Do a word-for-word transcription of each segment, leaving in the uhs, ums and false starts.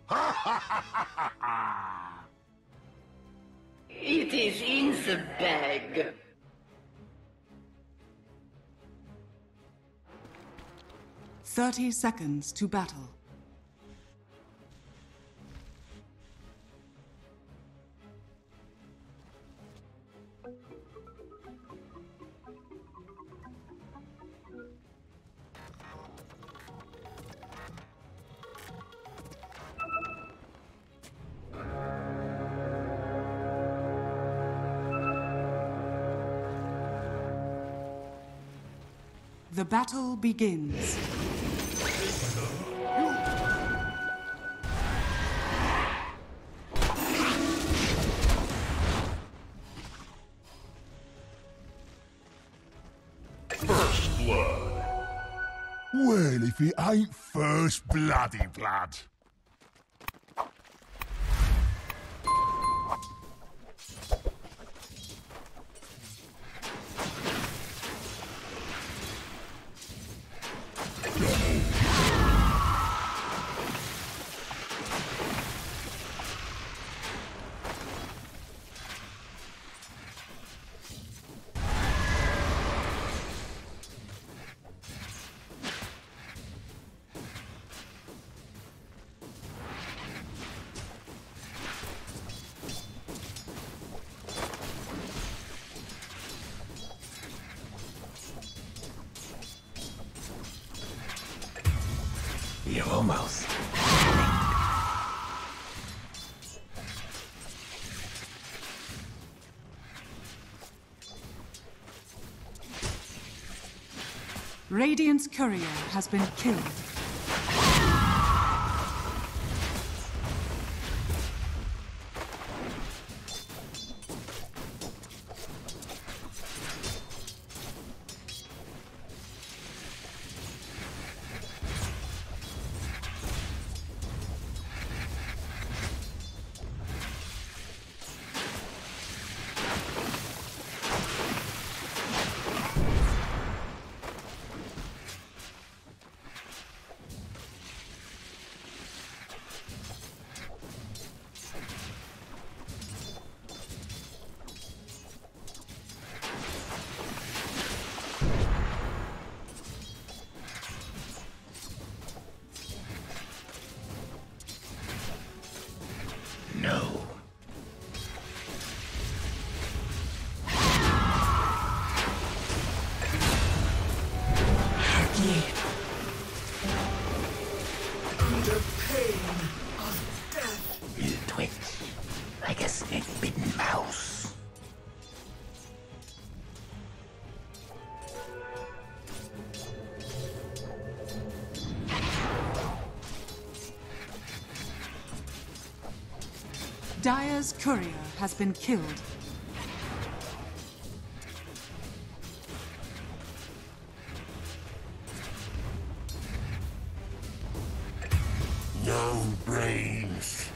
It is in the bag. Thirty seconds to battle. The battle begins. First blood. Well, if it ain't first bloody blood. You're almost. Radiant's courier has been killed. No. The pain of death. You twitch like a snake-bitten mouse. Dire's courier has been killed. No brains.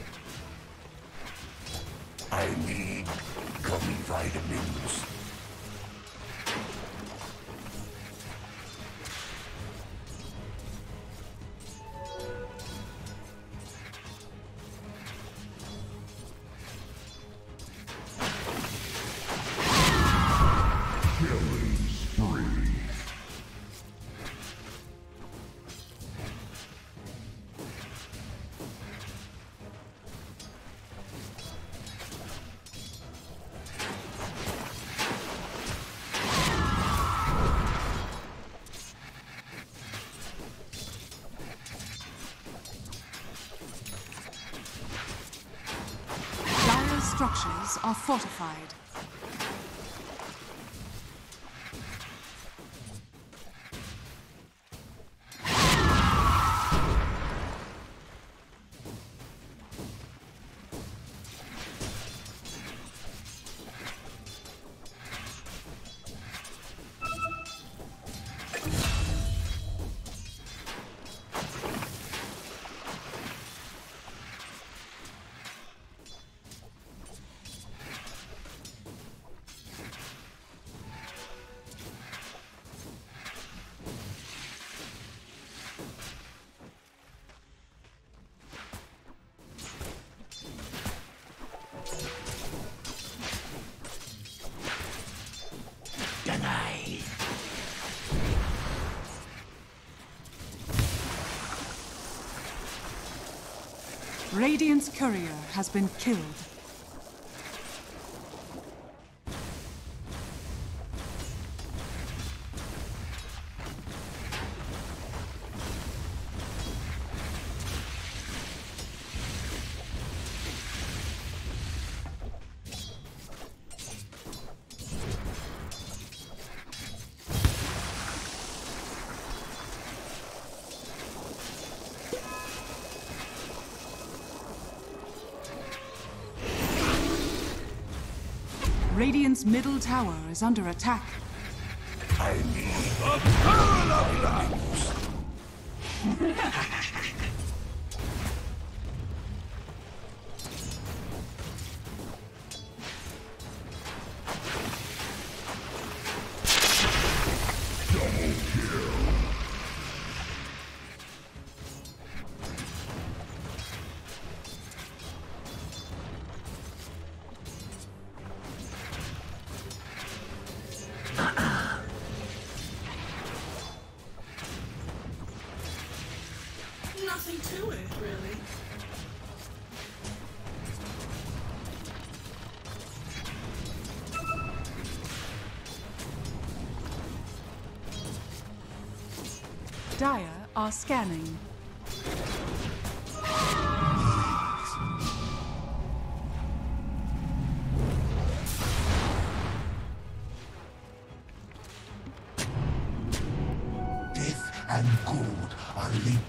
I need gummy vitamins. Killing spree. Dire's structures are fortified. Radiant's courier has been killed. Radiant's middle tower is under attack. I need a pearl of light. Double kill. Nothing to it, really. Dire are scanning. Death and good are linked.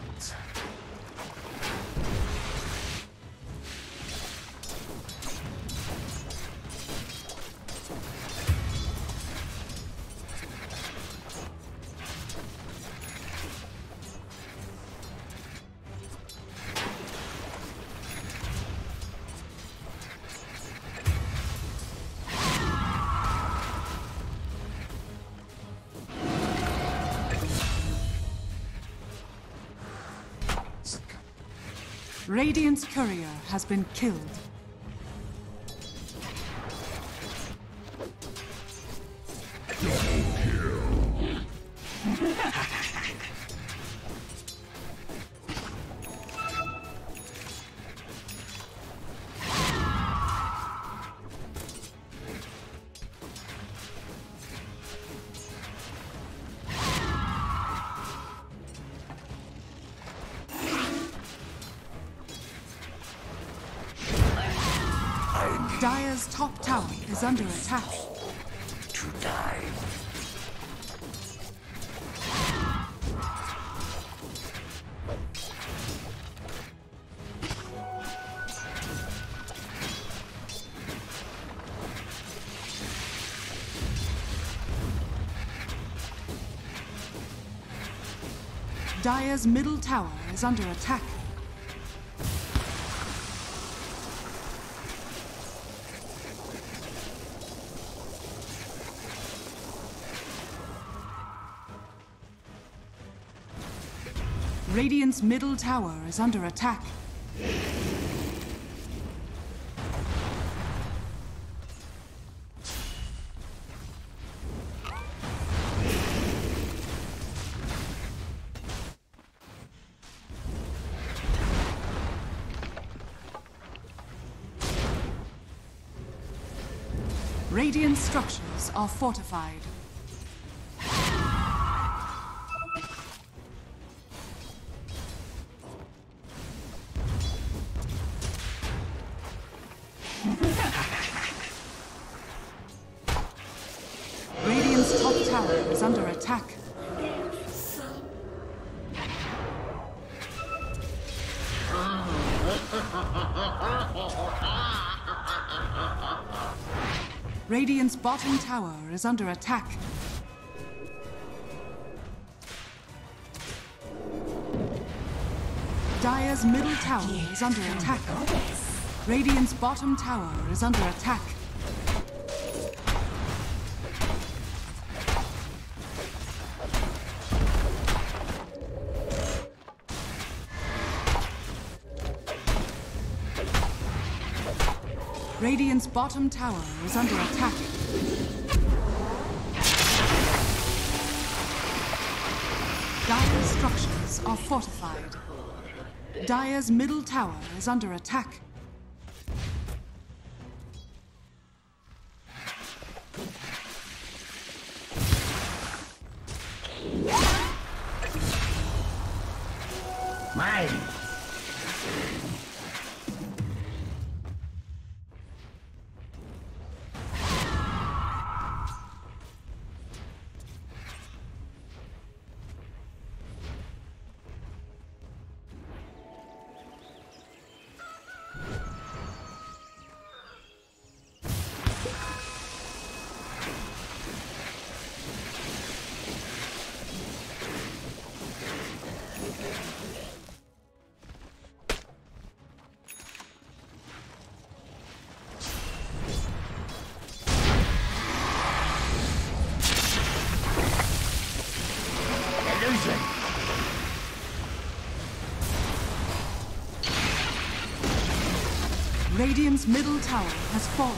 Radiant's courier has been killed. Double kill. Dire's top tower is under attack. To die. Dire's middle tower is under attack. Radiant's middle tower is under attack. Radiant structures are fortified. Radiant's top tower is under attack. Radiant's bottom tower is under attack. Dire's middle tower is under attack. Radiant's bottom tower is under attack. Radiant's bottom tower is under attack. Dire's structures are fortified. Dire's middle tower is under attack. Mine. Radiant's middle tower has fallen.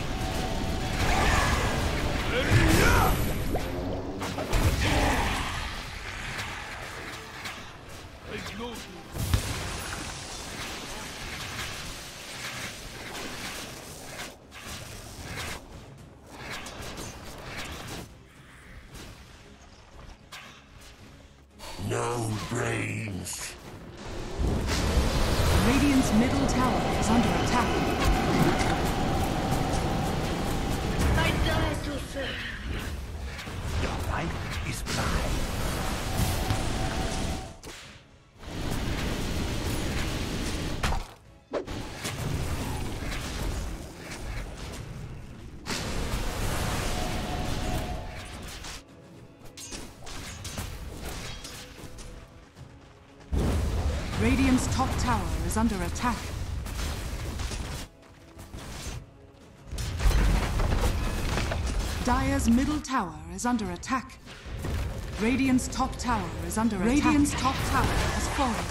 No brains. Radiant's middle tower is under attack. I die to serve. Your life is mine. Radiant's top tower is under attack. Dire's middle tower is under attack. Radiant's top tower is under attack. Radiant's top tower has fallen.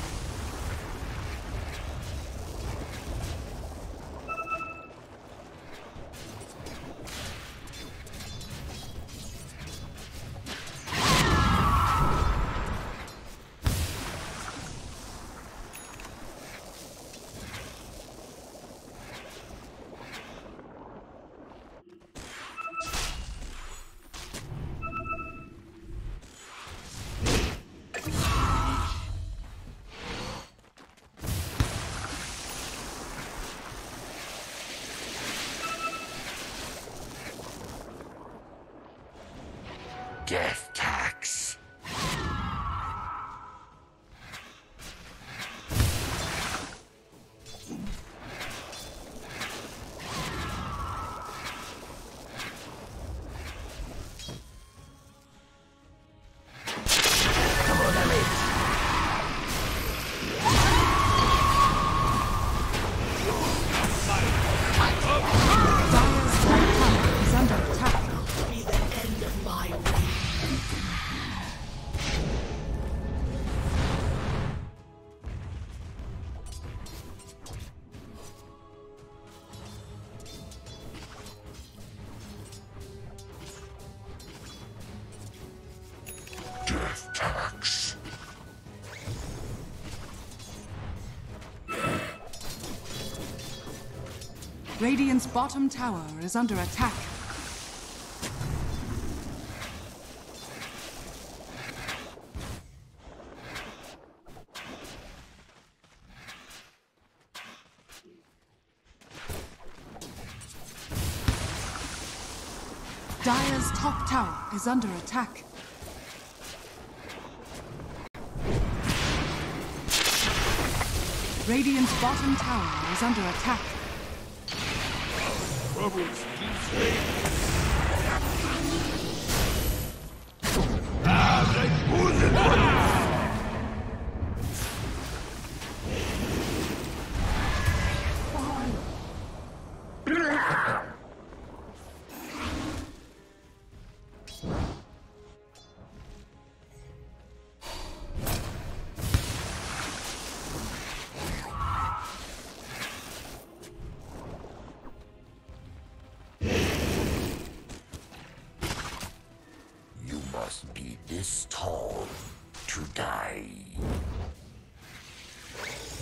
Death tax. Death tax. Radiant's bottom tower is under attack. Dire's top tower is under attack. Radiant's bottom tower is under attack. Must be this tall to die.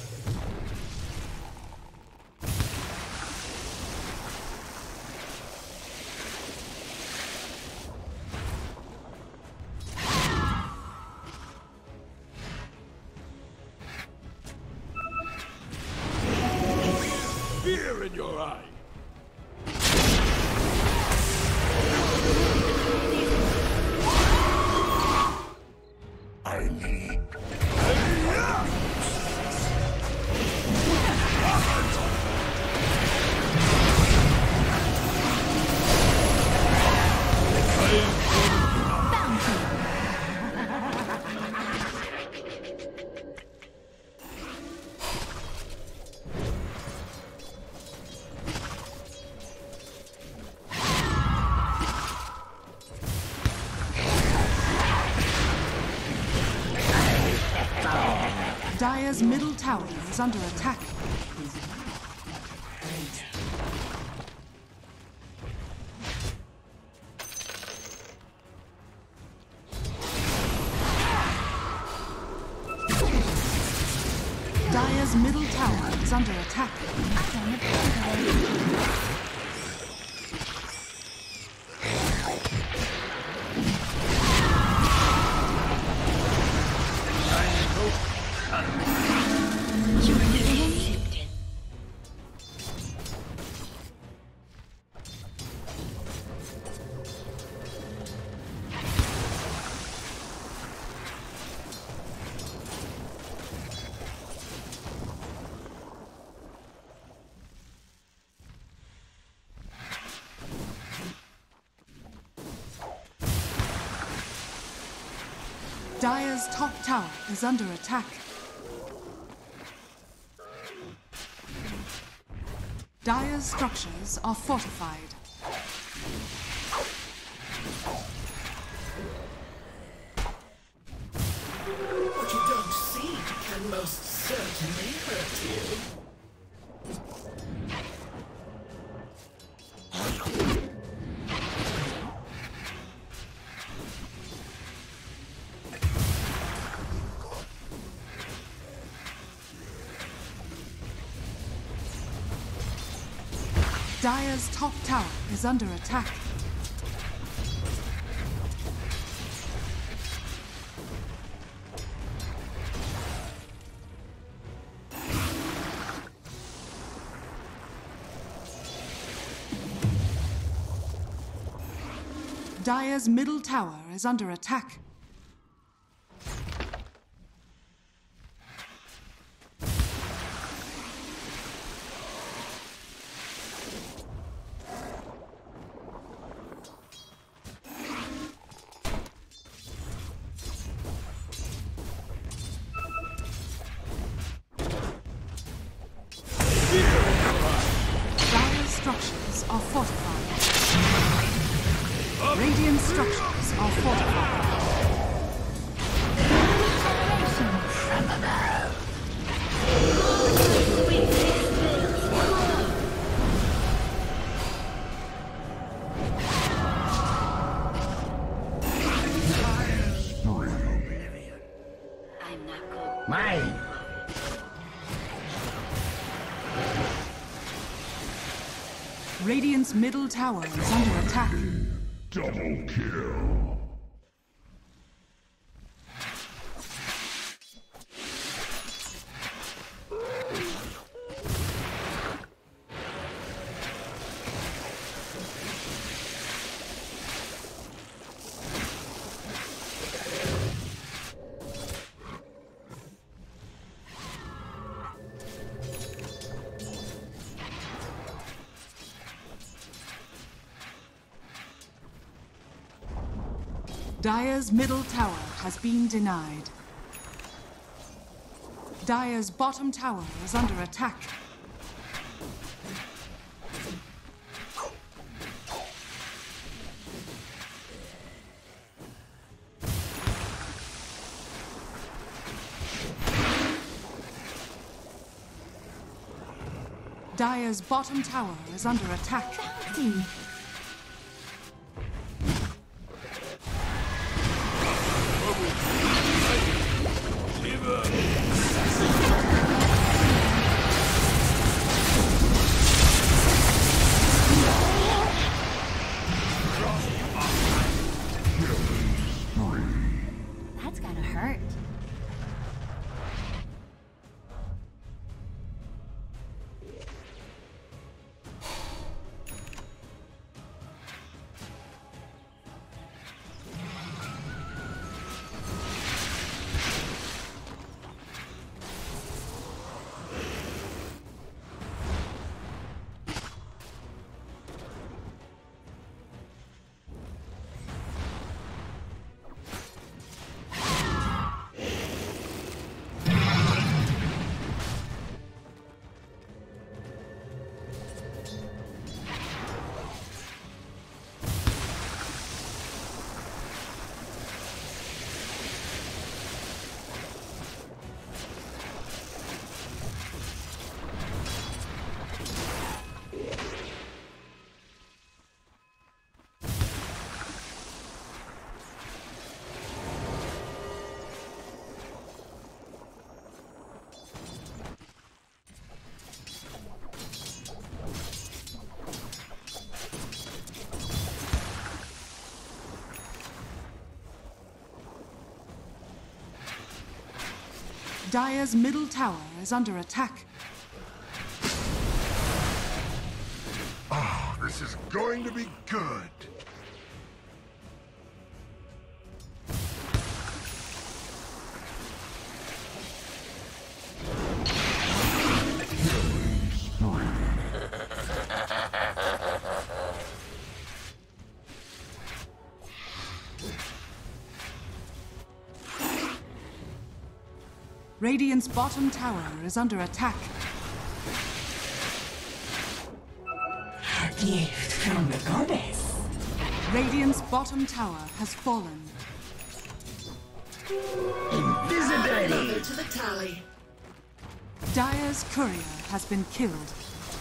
try. I need. Dire's middle tower is under attack. Dire's middle tower is under attack. Dire's top tower is under attack. Dire's structures are fortified. What you don't see can most certainly hurt you. Dire's top tower is under attack. Dire's middle tower is under attack. Dire's structures are fortified. Radiant structures are fortified. From above. I'm not cold. Mine. Radiant's middle tower is under attack. Double kill. Dire's middle tower has been denied. Dire's bottom tower is under attack. Dire's bottom tower is under attack. Bounty. That's gotta hurt. Dire's middle tower is under attack. Ah, this is going to be good. Radiant's bottom tower is under attack. A gift from the goddess. Radiant's bottom tower has fallen. Invisibility! Another to the tally. Dire's courier has been killed.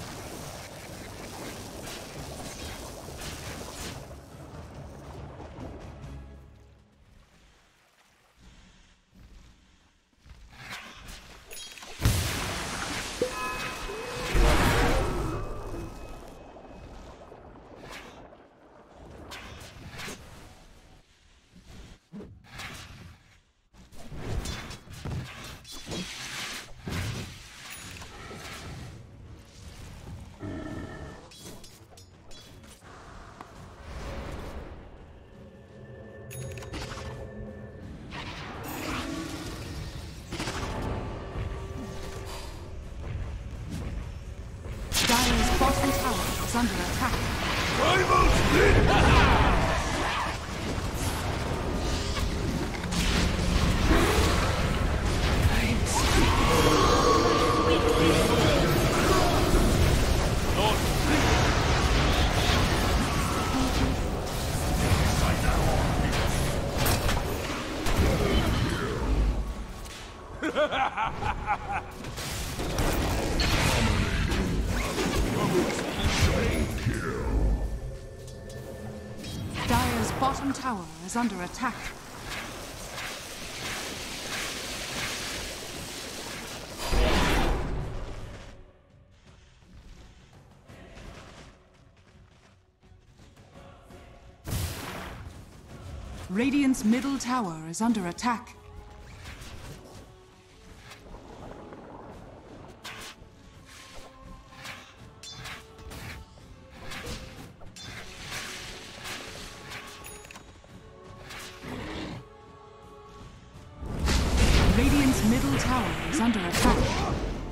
Dire's bottom tower is under attack. Primal Split! Dire's bottom tower is under attack. Radiant's middle tower is under attack. Radiant's middle tower is under attack.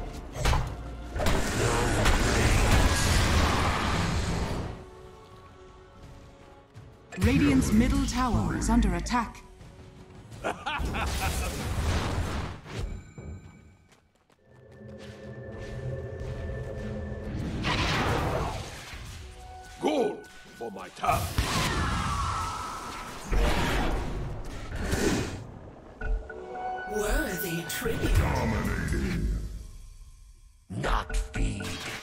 Radiant's middle tower is under attack. Gold for my tower. Worthy tribute. Dominating. Not feed.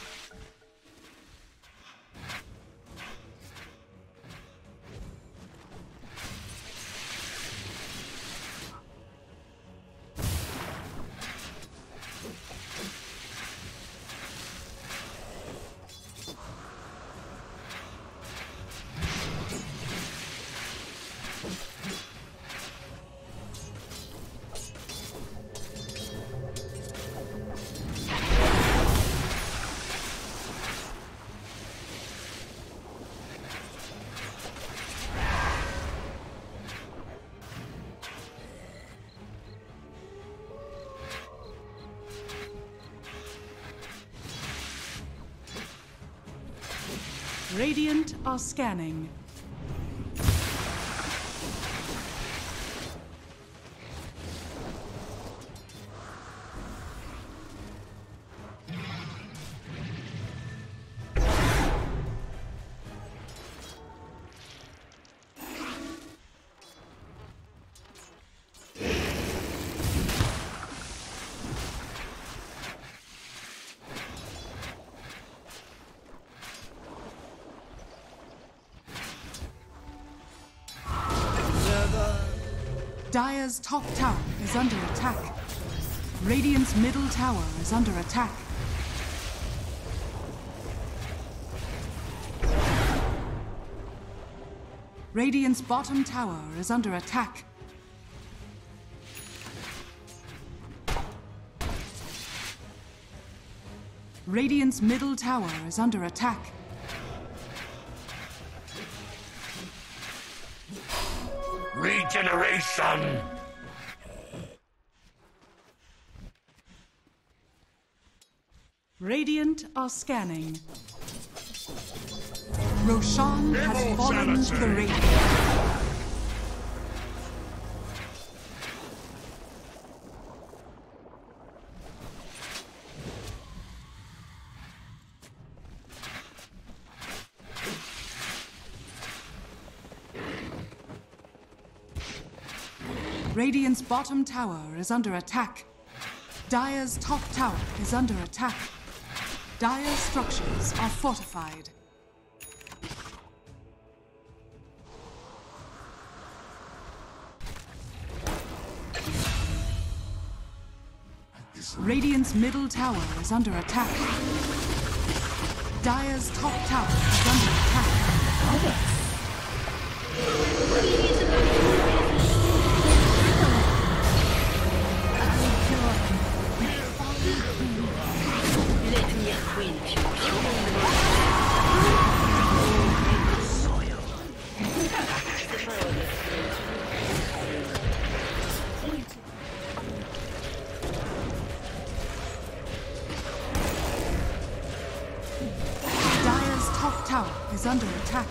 Radiant are scanning. Dire's top tower is under attack. Radiant's middle tower is under attack. Radiant's bottom tower is under attack. Radiant's middle tower is under attack. Regeneration! Radiant are scanning. Roshan has fallen to the Radiant. Radiant's bottom tower is under attack. Dire's top tower is under attack. Dire's structures are fortified. Radiant's middle tower is under attack. Dire's top tower is under attack. Let me acquaint you. Dire's top tower is under attack.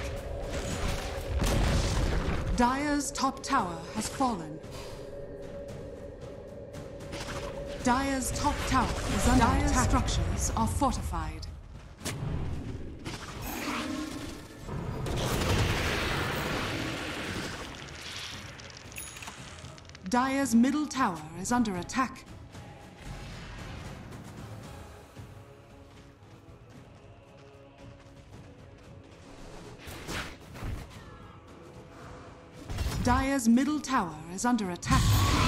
Dire's top tower has fallen. Dire's top tower is under Dire's attack. Structures are fortified. Dire's middle tower is under attack. Dire's middle tower is under attack.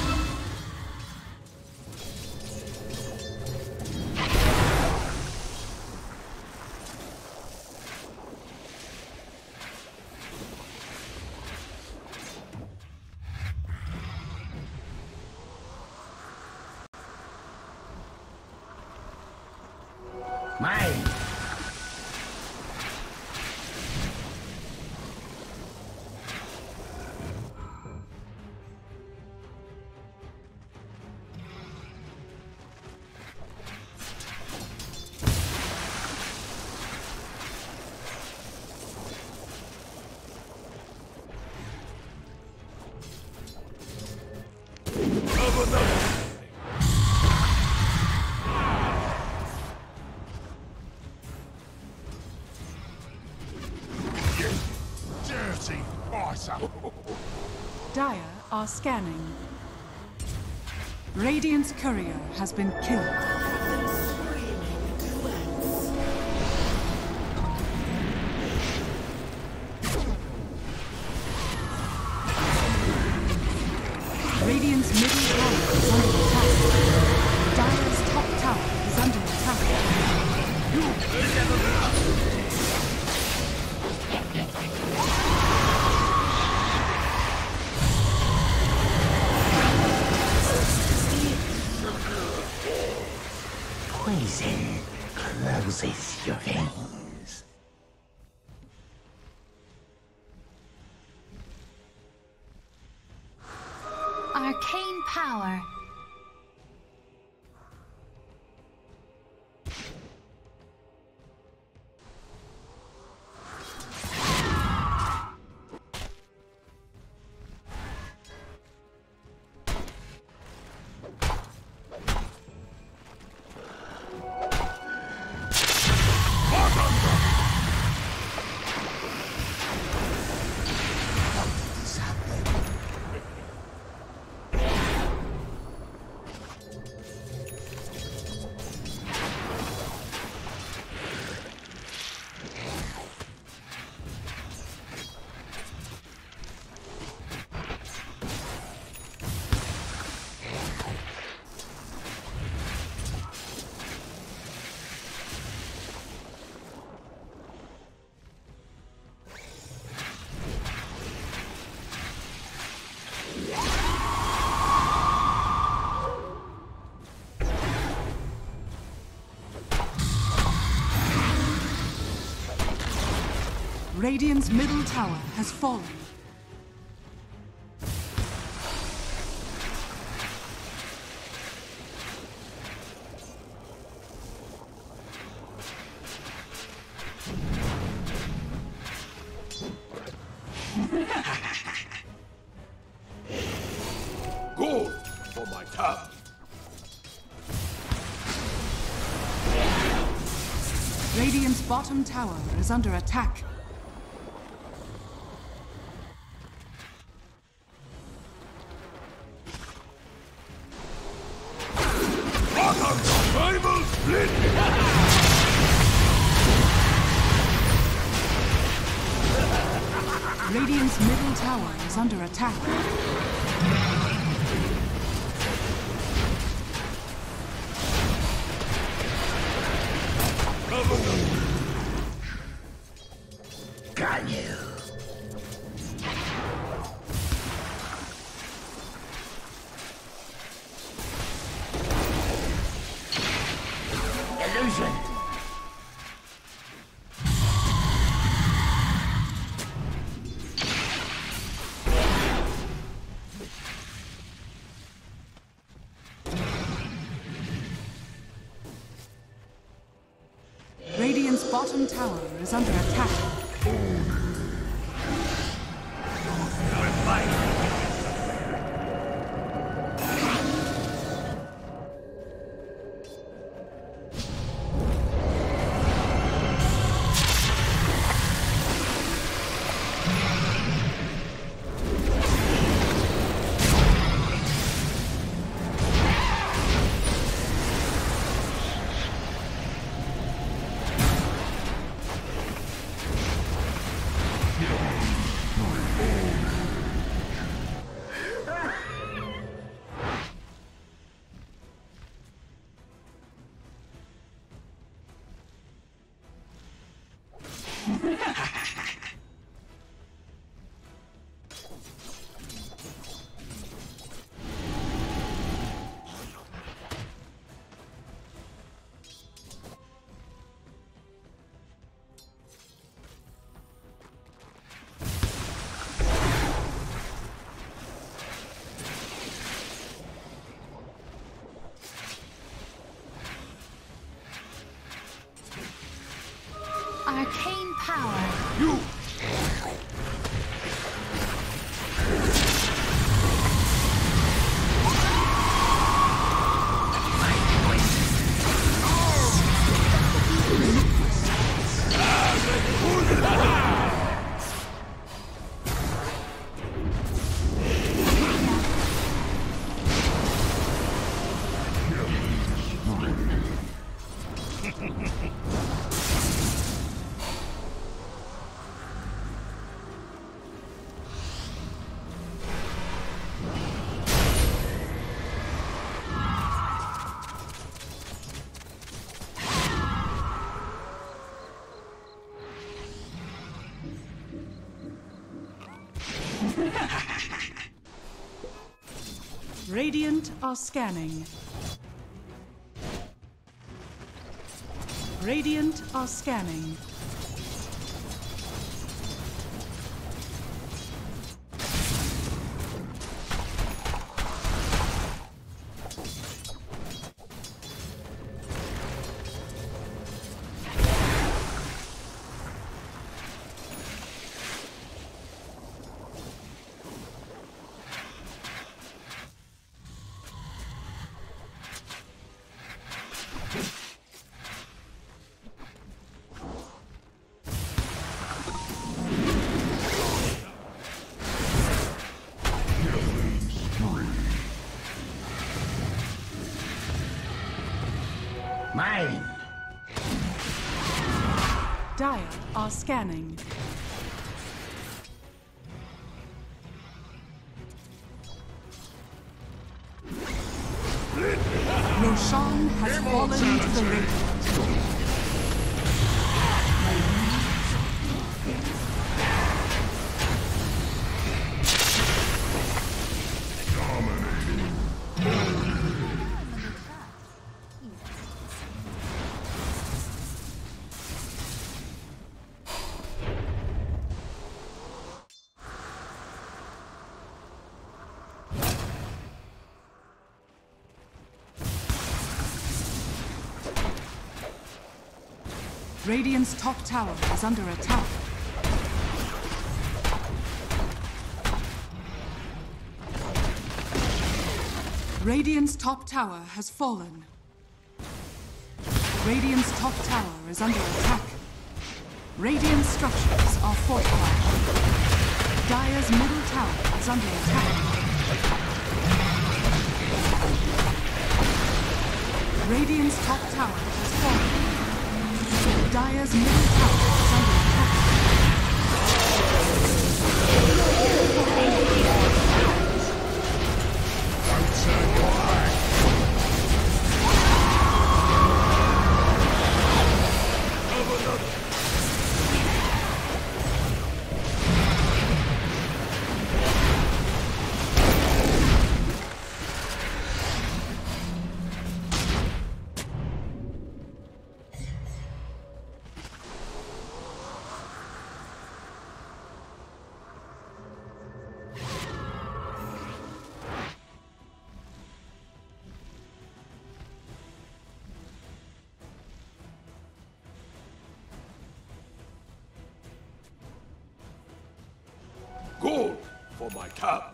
Mine. Dirty biter! Dire are scanning. Radiant's courier has been killed. Radiant's middle tower is under attack. Dire's top tower is under Poison closes your veins. Arcane power. Radiant's middle tower has fallen. Gold for my tower. Radiant's bottom tower is under attack. Rival split! Radiant's middle tower is under attack. Got you. Illusion. Radiant's bottom tower is under attack. Arcane power. You! Radiant are scanning. Radiant are scanning. Mine. Dire are scanning. Roshan has fallen to the Radiant. Radiant's top tower is under attack. Radiant's top tower has fallen. Radiant's top tower is under attack. Radiant structures are fortified. Dire's middle tower is under attack. Radiant's top tower has fallen. Dire's middle tower is under attack. Gold for my tower.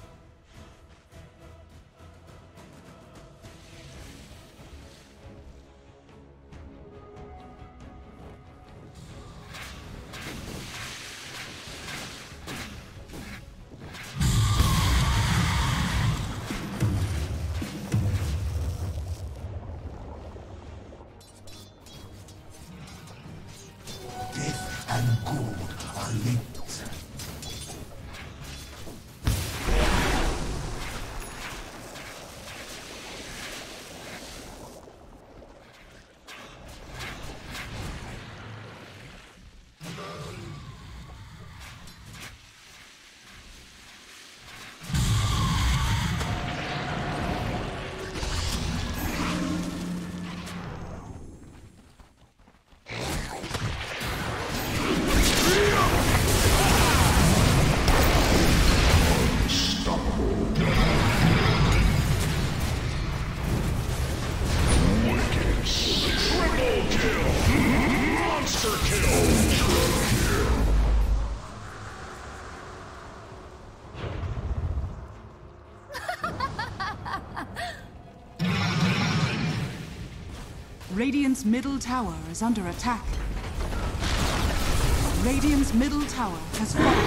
Death and gold are linked. Radiant's middle tower is under attack. Radiant's middle tower has fallen.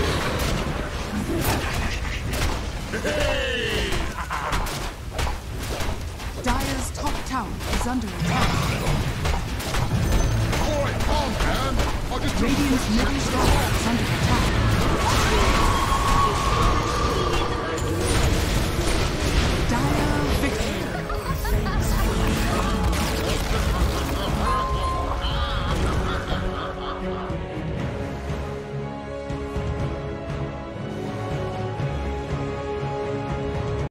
Dire's top tower is under attack. Radiant's middle tower